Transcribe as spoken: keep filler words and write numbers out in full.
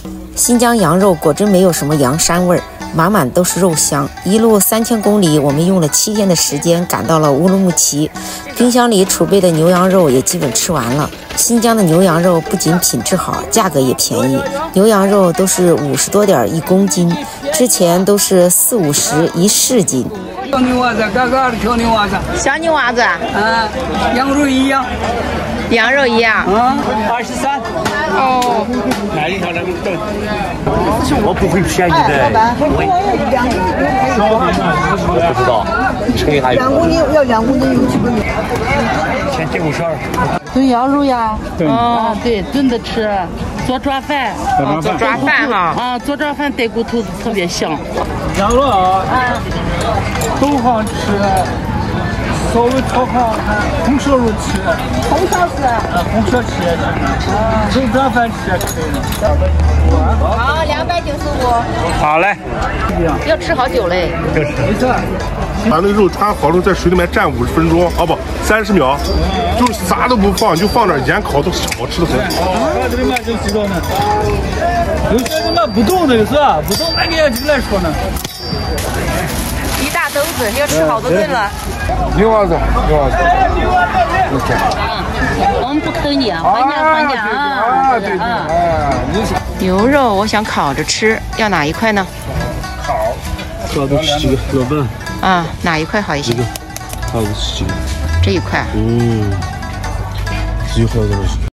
新疆羊肉果真没有什么羊膻味儿，满满都是肉香。一路三千公里，我们用了七天的时间赶到了乌鲁木齐，冰箱里储备的牛羊肉也基本吃完了。新疆的牛羊肉不仅品质好，价格也便宜，牛羊肉都是五十多点一公斤，之前都是四五十一市斤。 小牛娃子，嘎嘎的小牛娃子， 小牛娃子， 啊，羊肉一样， 羊肉一样， 啊，二十三。 哦， 那你看那个等，我不会便宜的，我不知道，称一下。 两公斤要两公斤有几个米？ 先给我十二。 炖羊肉呀， 炖啊，对，炖着吃，做抓饭， 啊，做抓饭哈， 啊，做抓饭带骨头特别香。 羊肉啊，都好吃，稍微炒好，红烧肉吃， 红烧吃， 啊，红烧吃，啊，做抓饭吃也可以的。 好，两百九十五。 好嘞， 要吃好久嘞。 就是。 没事。 把那个肉穿好了，在水里面蘸五十分钟，哦不，三十秒，就是啥都不放，就放点盐烤，都好吃的很。 啊，这里面就知道呢。有些人嘛不懂这个是吧？不懂那个也就来说呢。 一大兜子，要吃好多顿了。 牛娃子，牛娃子， 我们不坑你啊，还价还价啊！ 对对啊， 牛肉我想烤着吃，要哪一块呢？ 这个十几个，老板。 啊，哪一块好一些？ 这个，这个十几个。 这一块。 嗯，最好的是。